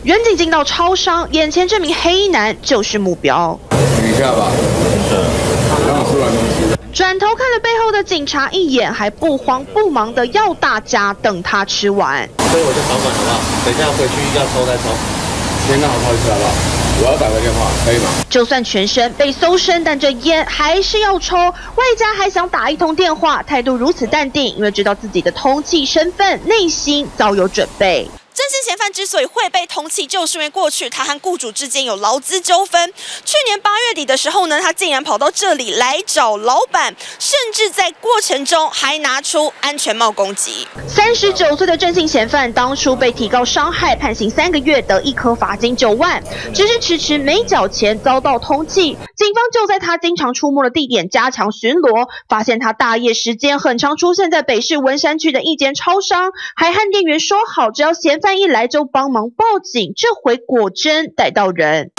远景进到超商，眼前这名黑衣男就是目标。 等一下吧，刚好出完东西。 转头看了背后的警察一眼，还不慌不忙的要大家等他吃完。 所以我就保管好不好？等一下回去要抽再抽。 先让我套一下好不好？我要打个电话，可以吗？ 就算全身被搜身，但这烟还是要抽，外加还想打一通电话，态度如此淡定，因为知道自己的通缉身份，内心早有准备。 真心嫌犯之所以会被通缉，就是因为过去他和雇主之间有劳资纠纷。去年8月底的时候呢，他竟然跑到这里来找老板，甚至在过程中还拿出安全帽攻击。 39岁的郑姓嫌犯当初被提告伤害，判刑3个月，得1颗罚金9万，只是迟迟没缴钱，遭到通缉。警方就在他经常出没的地点加强巡逻，发现他大夜时间很常出现在北市文山区的一间超商，还和店员说好，只要嫌犯一来就帮忙报警，这回果真逮到人。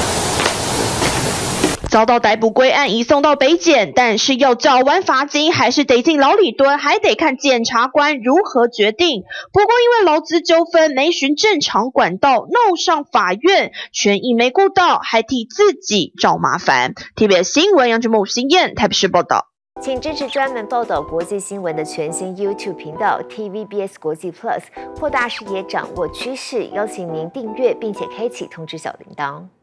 遭到逮捕归案，移送到北检，但是要缴完罚金，还是得进牢里蹲，还得看检察官如何决定。不过因为劳资纠纷没循正常管道，闹上法院，权益没顾到，还替自己找麻烦。TBS 新闻杨志木、新燕台北市报道。 请支持专门报道国际新闻的全新 YouTube 频道 TVBS 国际 Plus， 扩大视野，掌握趋势。邀请您订阅并且开启通知小铃铛。